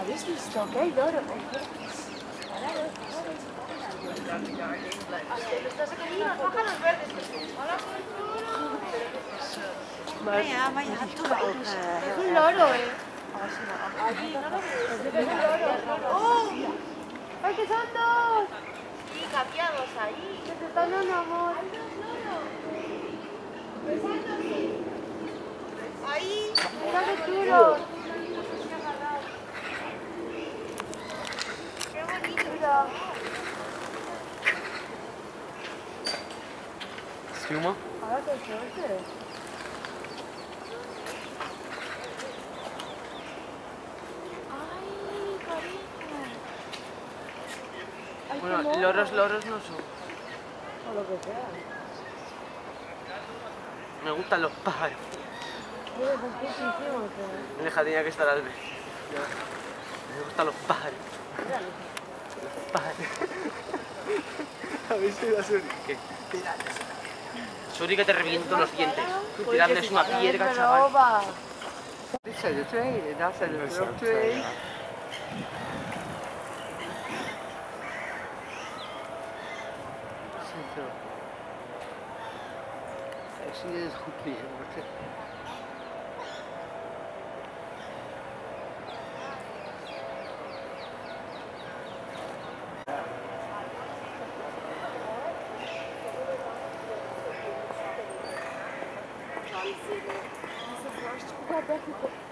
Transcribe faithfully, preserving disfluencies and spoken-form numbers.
¿Habéis visto que hay loro? Vaya, vaya, es un loro, eh. ¡Oh! ¡Ay, que son dos! Sí, cambiados ahí. Que se están dando amor. Ahí. Mira qué chulos. Qué bonito. Mira. ¿Suma? Ahora qué suerte. Ay, cariño. Ay, qué Bueno, mono. loros, loros no son. O lo que sea. Me gustan los pájaros. Oye, pues qué hicimos, eh. En el jardín hay que estar al ver. Me gustan los pájaros. Los pájaros. ¿Habéis oído a Suri? ¿Qué? Suri, que te reviento los dientes. Tú tirarles una piedra, chaval. Dit zijn er twee en daar zijn er ook twee. Zo. Ik zie dat het goed weer wordt. Hè. Qual é que